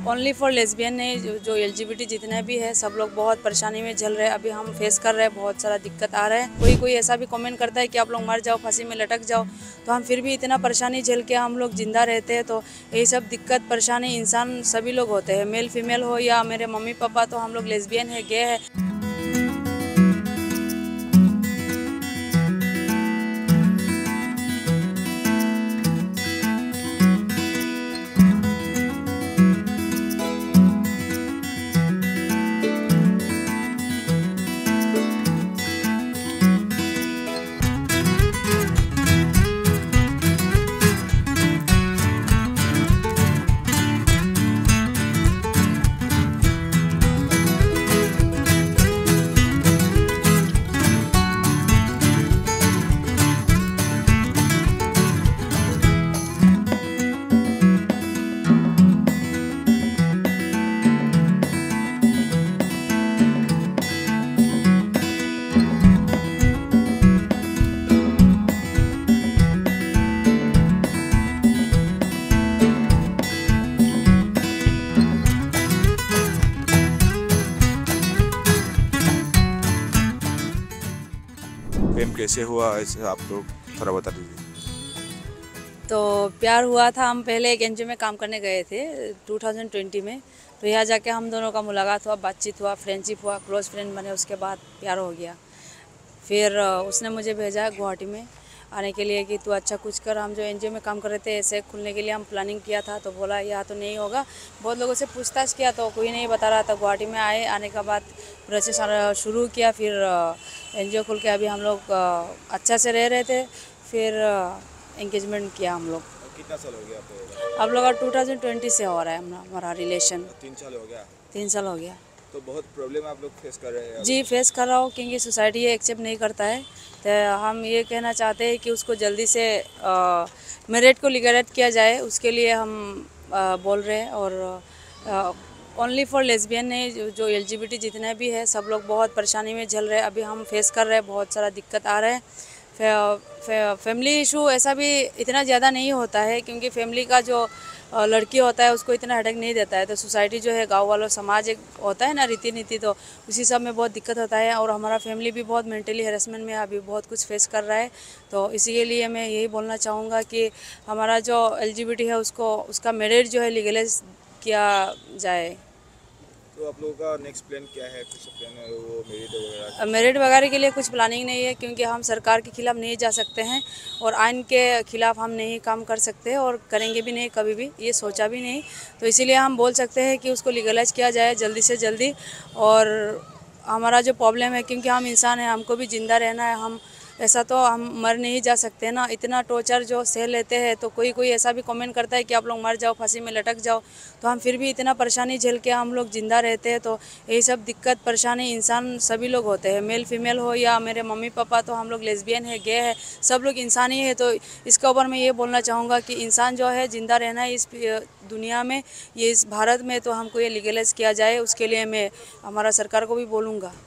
Only for lesbian नहीं, जो LGBT जितने भी है सब लोग बहुत परेशानी में झेल रहे हैं। अभी हम फेस कर रहे हैं, बहुत सारा दिक्कत आ रहा है। कोई ऐसा भी कमेंट करता है कि आप लोग मर जाओ, फांसी में लटक जाओ, तो हम फिर भी इतना परेशानी झेल के हम लोग जिंदा रहते हैं। तो यही सब दिक्कत परेशानी इंसान सभी लोग होते हैं, मेल फीमेल हो या मेरे मम्मी पापा, तो हम लोग लेस्बियन है, गे है। प्रेम कैसे हुआ, ऐसे आप लोग थोड़ा बता दीजिए। तो प्यार हुआ था, हम पहले एक एनजीओ में काम करने गए थे 2020 में। तो यहाँ जाके हम दोनों का मुलाकात हुआ, बातचीत हुआ, फ्रेंडशिप हुआ, क्लोज फ्रेंड बने। उसके बाद प्यार हो गया। फिर उसने मुझे भेजा गुवाहाटी में आने के लिए कि तू अच्छा कुछ कर। हम जो एनजीओ में काम कर रहे थे, ऐसे खुलने के लिए हम प्लानिंग किया था। तो बोला यहाँ तो नहीं होगा। बहुत लोगों से पूछताछ किया तो कोई नहीं बता रहा था। गुवाहाटी में आने के बाद प्रोसेस शुरू किया। फिर एनजीओ खुल के अभी हम लोग अच्छा से रह रहे थे। फिर एंगेजमेंट किया हम लोग। कितना साल हो गया आपको? अब लोग 2020 से हो रहा है हमारा रिलेशन। 3 साल हो गया। 3 साल हो गया। तो बहुत प्रॉब्लम आप लोग फेस कर रहे हैं? जी फेस कर रहा हूँ, क्योंकि सोसाइटी ये एक्सेप्ट नहीं करता है। तो हम ये कहना चाहते हैं कि उसको जल्दी से मेरिट को लीगलाइज किया जाए, उसके लिए हम बोल रहे हैं। और ओनली फॉर लेस्बियन नहीं, जो एलजीबीटी जितने भी है सब लोग बहुत परेशानी में झेल रहे हैं। अभी हम फेस कर रहे हैं, बहुत सारा दिक्कत आ रहा है। फैमिली इशू ऐसा भी इतना ज़्यादा नहीं होता है, क्योंकि फैमिली का जो लड़की होता है उसको इतना हेडेक नहीं देता है। तो सोसाइटी जो है, गांव वालों, समाज एक होता है ना, रीति नीति, तो उसी सब में बहुत दिक्कत होता है। और हमारा फैमिली भी बहुत मेंटली हैरेसमेंट में अभी बहुत कुछ फेस कर रहा है। तो इसी के लिए मैं यही बोलना चाहूँगा कि हमारा जो एलजीबीटी है उसका मेरिट जो है लीगलाइज किया जाए। तो आप लोगों का नेक्स्ट प्लान क्या है? कुछ प्लान है वो मेरिट वगैरह के लिए कुछ प्लानिंग नहीं है, क्योंकि हम सरकार के खिलाफ नहीं जा सकते हैं और आइन के खिलाफ हम नहीं काम कर सकते और करेंगे भी नहीं, कभी भी ये सोचा भी नहीं। तो इसीलिए हम बोल सकते हैं कि उसको लीगलाइज किया जाए जल्दी से जल्दी। और हमारा जो प्रॉब्लम है, क्योंकि हम इंसान हैं, हमको भी ज़िंदा रहना है। हम ऐसा तो हम मर नहीं जा सकते ना, इतना टॉर्चर जो सह लेते हैं। तो कोई ऐसा भी कमेंट करता है कि आप लोग मर जाओ, फांसी में लटक जाओ, तो हम फिर भी इतना परेशानी झेल के हम लोग जिंदा रहते हैं। तो यही सब दिक्कत परेशानी इंसान सभी लोग होते हैं, मेल फीमेल हो या मेरे मम्मी पापा, तो हम लोग लेस्बियन है, गे है, सब लोग इंसान ही है। तो इसके ऊपर मैं ये बोलना चाहूँगा कि इंसान जो है जिंदा रहना है इस दुनिया में, ये इस भारत में, तो हमको ये लीगलाइज किया जाए। उसके लिए मैं हमारा सरकार को भी बोलूँगा।